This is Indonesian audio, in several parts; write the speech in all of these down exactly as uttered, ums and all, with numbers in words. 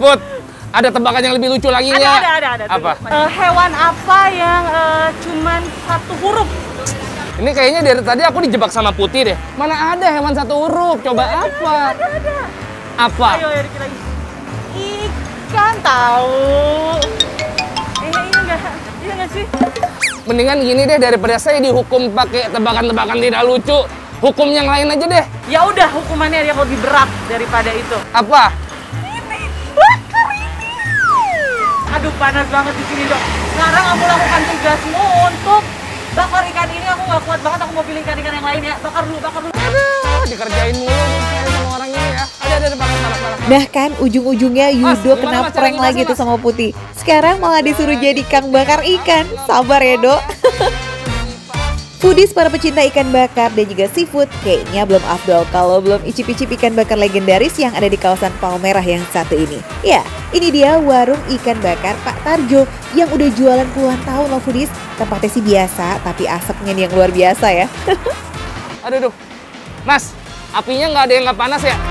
Put, ada tebakan yang lebih lucu lagi Ada, ya? ada, ada, ada. Apa? Uh, hewan apa yang uh, cuman satu huruf? Ini kayaknya dari tadi aku dijebak sama Putih deh. Mana ada hewan satu huruf? Coba ada, apa? Ada, ada. Apa? Ayo, ayo dikit lagi. Ikan tahu. Ini ini enggak, iya nggak sih? Mendingan gini deh, daripada saya dihukum pakai tebakan-tebakan tidak lucu, hukum yang lain aja deh. Ya udah, hukumannya yang lebih berat daripada itu. Apa? Ini bakar ini. Aduh, panas banget di sini, Dok. Sekarang aku lakukan tugasmu untuk bakar ikan ini. Aku nggak kuat banget, aku mau pilih ikan-ikan yang lain ya. Bakar dulu, bakar dulu. Aduh, dikerjain mulu nih sama orang ini ya. Ada, ada, bakar, bakar, bakar. Nah kan, ujung-ujungnya Yudo Mas, kena gimana, Mas, prank caranya, lagi Mas? tuh sama Putih. Sekarang malah disuruh jadi kang bakar ikan. Sabar ya, Dok. Foodies para pecinta ikan bakar dan juga seafood kayaknya belum afdol kalau belum icip-icip ikan bakar legendaris yang ada di kawasan Palmerah yang satu ini. Ya, ini dia warung ikan bakar Pak Tarjo yang udah jualan puluhan tahun loh Foodies. Tempatnya sih biasa, tapi asapnya nih yang luar biasa ya. Aduh, aduh. Mas, apinya nggak ada yang nggak panas ya?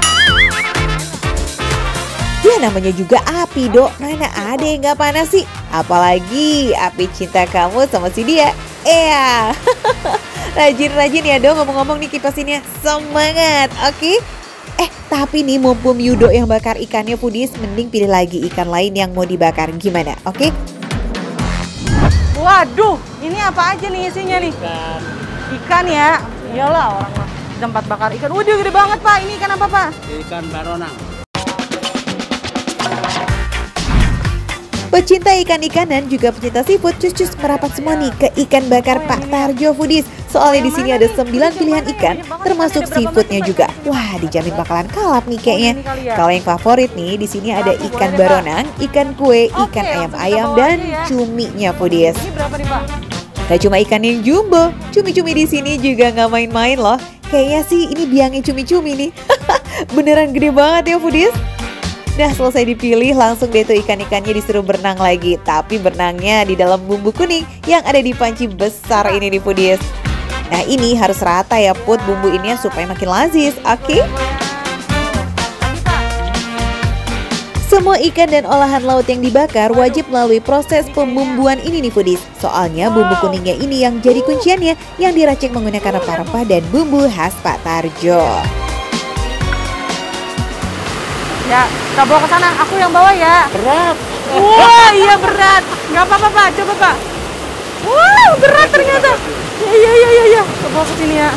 Ya namanya juga api, Dok. Mana ada yang gak panas sih? Apalagi api cinta kamu sama si dia. Iya. Rajin-rajin ya, Dok, ngomong-ngomong nih kipasinnya. Semangat, oke? Eh, tapi nih mumpung Yudo yang bakar ikannya Foodies, mending pilih lagi ikan lain yang mau dibakar. Gimana, oke? Waduh, ini apa aja nih isinya nih? Ikan. Ikan ya? Iyalah orang mah tempat bakar ikan. Waduh, gede banget, Pak. Ini ikan apa, Pak? Ikan baronang. Pecinta ikan-ikanan juga pecinta seafood cus-cus merapat semua nih ke ikan bakar Pak Tarjo Foodies. Soalnya di sini ada sembilan pilihan ikan, termasuk seafoodnya juga. Wah, dijamin bakalan kalap nih kayaknya. Kalau yang favorit nih, di sini ada ikan baronang, ikan kue, ikan ayam-ayam, dan cuminya Foodies. Ini berapa nih, Pak? Gak cuma ikan yang jumbo, cumi-cumi di sini juga nggak main-main loh. Kayaknya sih ini biangnya cumi-cumi nih. Beneran gede banget ya Foodies. Nah selesai dipilih langsung deh tuh ikan-ikannya disuruh berenang lagi. Tapi berenangnya di dalam bumbu kuning yang ada di panci besar ini di Foodies. Nah ini harus rata ya Put bumbu ini supaya makin lazis, oke? Okay? Semua ikan dan olahan laut yang dibakar wajib melalui proses pembumbuan ini nih Foodies. Soalnya bumbu kuningnya ini yang jadi kunciannya yang diracik menggunakan rempah-rempah dan bumbu khas Pak Tarjo. Ya, kita bawa ke sana. Aku yang bawa ya. Berat. Wah, iya berat. Nggak apa-apa, Pak. Coba, Pak. Wah, berat ternyata. Ya, iya, iya, iya, iya. Kita bawa ke sini ya.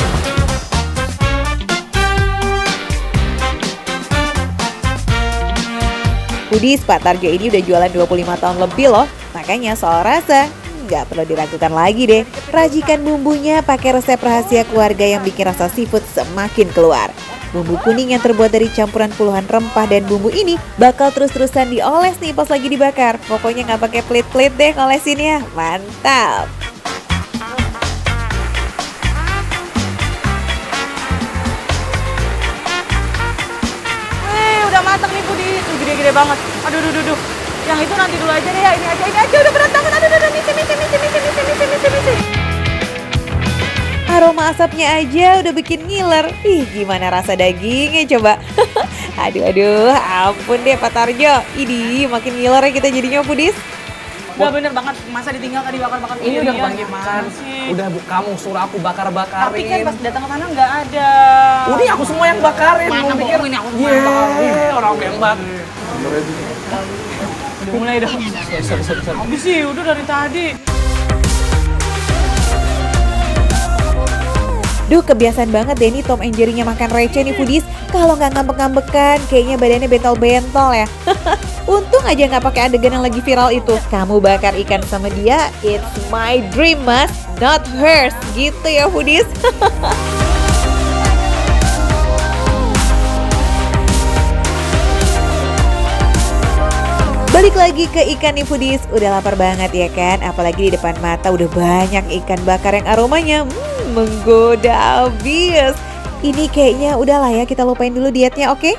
Foodies, Pak Tarjo ini udah jualan dua puluh lima tahun lebih loh. Makanya soal rasa, nggak perlu diragukan lagi deh. Racikan bumbunya pakai resep rahasia keluarga yang bikin rasa seafood semakin keluar. Bumbu kuning yang terbuat dari campuran puluhan rempah dan bumbu ini bakal terus-terusan dioles nih pas lagi dibakar. Pokoknya nggak pakai pelit-pelit deh ngolesinnya. Mantap! Wih, udah matang nih Foodies. Tuh, gede-gede banget. Aduh, aduh, aduh. Yang itu nanti dulu aja deh ya. Ini aja, ini aja. Udah berat banget. Aduh, aduh, aduh. Misi, misi, misi, misi, misi, misi, misi, misi. Aroma asapnya aja udah bikin ngiler. Ih, gimana rasa dagingnya coba. Aduh, aduh, ampun deh Pak Tarjo. Ini makin ngiler ya kita jadinya Foodies. Udah bener banget. Masa ditinggal tadi bakar-bakar Ini udah sendirian, kebanyakan. sih? Udah bu, kamu suruh aku bakar-bakarin. Tapi kan pas datang ke sana nggak ada. Udah aku semua yang bakarin. Mana Mau pikir, bohongin, aku semua yang yeah, bakarin. orang aku yang bak. Udah mulai dah. Habis sih, udah dari tadi. Duh, kebiasaan banget deh nih Tom and Jerry-nya makan receh nih Foodies. Kalau nggak ngambek-ngambekan, kayaknya badannya bentol-bentol ya. Untung aja nggak pakai adegan yang lagi viral itu. Kamu bakar ikan sama dia, it's my dream mas, not hers. Gitu ya Foodies. Balik lagi ke ikan nih Foodies. Udah lapar banget ya kan? Apalagi di depan mata udah banyak ikan bakar yang aromanya hmm, menggoda abis. Ini kayaknya udah lah ya kita lupain dulu dietnya, oke? Okay?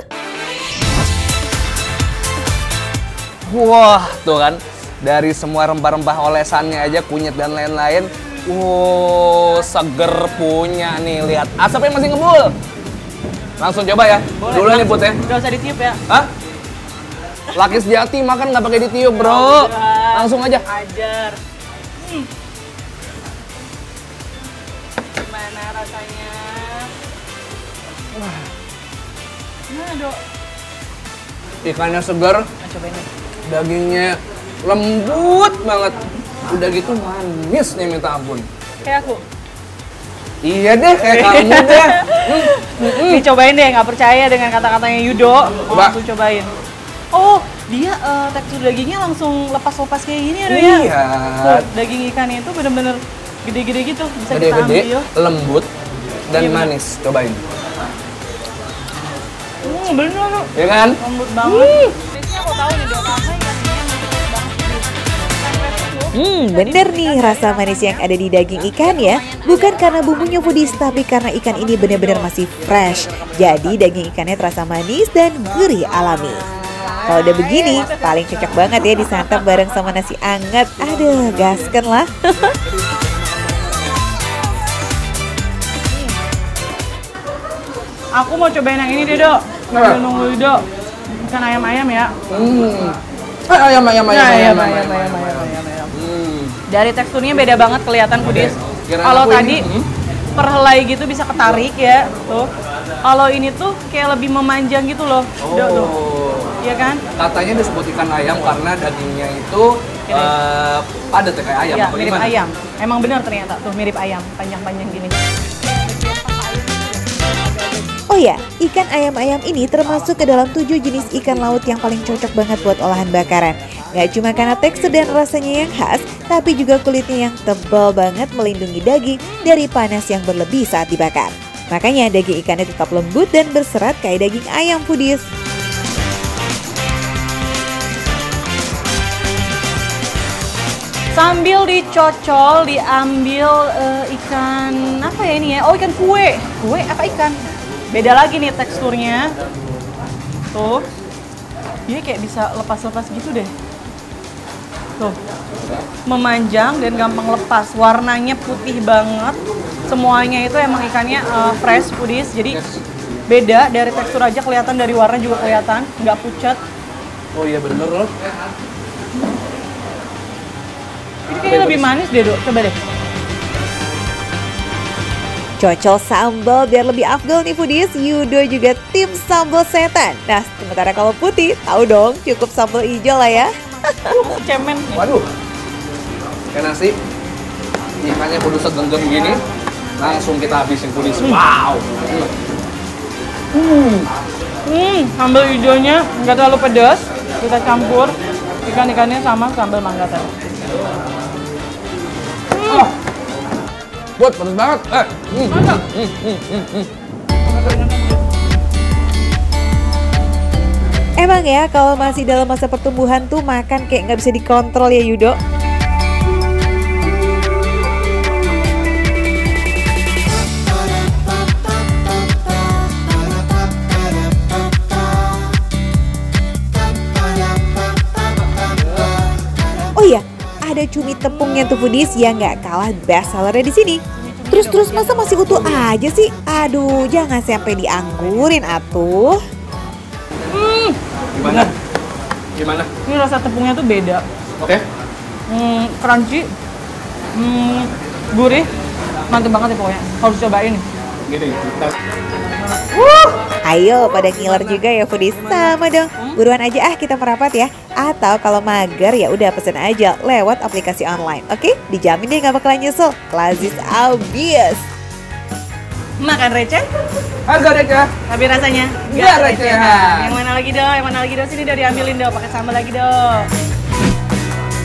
Wah, tuh kan. Dari semua rempah-rempah olesannya aja, kunyit dan lain-lain. Wow, seger punya nih. Lihat, asapnya masih ngebul. Langsung coba ya. Boleh, dulu nih Put ya. Udah usah ditiup ya. Hah? Laki sejati makan nggak pakai ditiup, bro. Langsung aja. Ajar. Hmm. Gimana rasanya? Wah. Nah, Dok. Ikannya segar, Nah, cobain deh. dagingnya lembut banget. Udah gitu manis nih minta ampun. Kayak aku. Iya deh, kayak kamu deh. Hmm, hmm, hmm. Nih cobain deh, nggak percaya dengan kata-katanya Yudo. Coba. Langsung cobain. Oh, dia eh, tekstur dagingnya langsung lepas-lepas kayak gini ya, Dok ya? Iya. Tuh, daging ikannya itu bener-bener gede-gede gitu. Bisa kita Gede-gede, ambil. lembut, dan Iya, bener. manis. Cobain. Hmm, bener, Dok. Ya kan? Lembut banget. Biasanya aku tahu nih, Dok, karena ikannya lembut banget. Ikan fresh itu. Hmm, bener nih rasa manis yang ada di daging ikan ya. Bukan karena bumbunya foodies, tapi karena ikan ini benar-benar masih fresh. Jadi daging ikannya terasa manis dan gurih alami. Kalau udah begini, paling cocok banget ya disantap bareng sama nasi anget. Aduh, gasken lah. Aku mau cobain yang ini deh, Dok. Kenapa? Sambil nunggu Dok. Ikan ayam-ayam ya. Hmm. Ah, ayam, ayam, ayam, Nah, ayam, ayam, ayam, ayam, ayam, ayam, ayam, ayam. ayam. Hmm. Dari teksturnya beda banget kelihatan foodies. Kirain Kalau aku tadi ini, hmm? perhelai gitu bisa ketarik ya, tuh. Kalau ini tuh kayak lebih memanjang gitu loh, Dok, tuh. Oh. Iya kan? Katanya disebut ikan ayam karena dagingnya itu Ini. eh, padat ya kayak ayam. Iya, apa mirip gimana? ayam. Emang benar ternyata tuh mirip ayam, panjang-panjang gini. Oh ya, ikan ayam-ayam ini termasuk ke dalam tujuh jenis ikan laut yang paling cocok banget buat olahan bakaran. Gak cuma karena tekstur dan rasanya yang khas, tapi juga kulitnya yang tebal banget melindungi daging dari panas yang berlebih saat dibakar. Makanya daging ikannya tetap lembut dan berserat kayak daging ayam foodies. Sambil dicocol, diambil eh, ikan apa ya ini ya? Oh, ikan kue. Kue apa ikan? Beda lagi nih teksturnya. Tuh. Dia kayak bisa lepas-lepas gitu deh. Tuh. Memanjang dan gampang lepas. Warnanya putih banget. Semuanya itu emang ikannya eh, fresh foodies. Jadi beda dari tekstur aja kelihatan, dari warna juga kelihatan, nggak pucat. Oh iya bener loh. Ini kayaknya lebih manis deh, Dok. Coba deh. Cocol sambal biar lebih afdol nih foodies, Yudo juga tim sambal setan. Nah, sementara kalau putih, tahu dong cukup sambal hijau lah ya. Uh, cemen. Waduh. Kayak nasi. Ikannya kudu segenggam gini. Langsung kita habisin kudis. Wow. Hmm, hmm, sambal hijaunya nggak terlalu pedas. Kita campur ikan-ikannya sama sambal mangga tadi. Oh. Buat pedas banget. Eh. Hmm. Hmm. Hmm. Hmm. Hmm. Emang ya kalau masih dalam masa pertumbuhan tuh makan kayak nggak bisa dikontrol ya Yudo. Oh iya, ada cumi tepungnya tuh foodies yang nggak kalah best sellernya di sini. Terus-terus masa masih utuh aja sih? Aduh, jangan sampai dianggurin atuh. Hmm, Gimana? Gimana? ini rasa tepungnya tuh beda. Oke. Hmm, crunchy, hmm, gurih, mantep banget ya pokoknya. Harus cobain. Gini. Kita... Ayo pada ngiler juga ya foodies, sama dong. Buruan aja ah kita merapat ya. Atau kalau mager ya udah pesen aja lewat aplikasi online. Oke, dijamin deh nggak bakalan nyesel. Lazis abis. Makan receh, Harga receh. tapi rasanya Nggak recehan. Yang mana lagi, Dok? Yang mana lagi, Dok? Sini, Dok, diambilin, Dok. Pakai sambal lagi, Dok.